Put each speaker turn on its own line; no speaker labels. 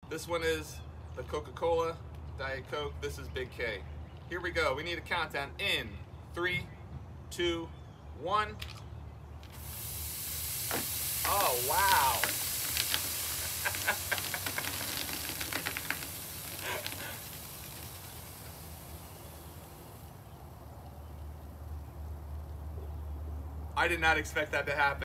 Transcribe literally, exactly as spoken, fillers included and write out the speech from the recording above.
This one is the Coca-Cola, Diet Coke. This is Big K. Here we go. We need a countdown in three, two, one. Oh, wow. I did not expect that to happen.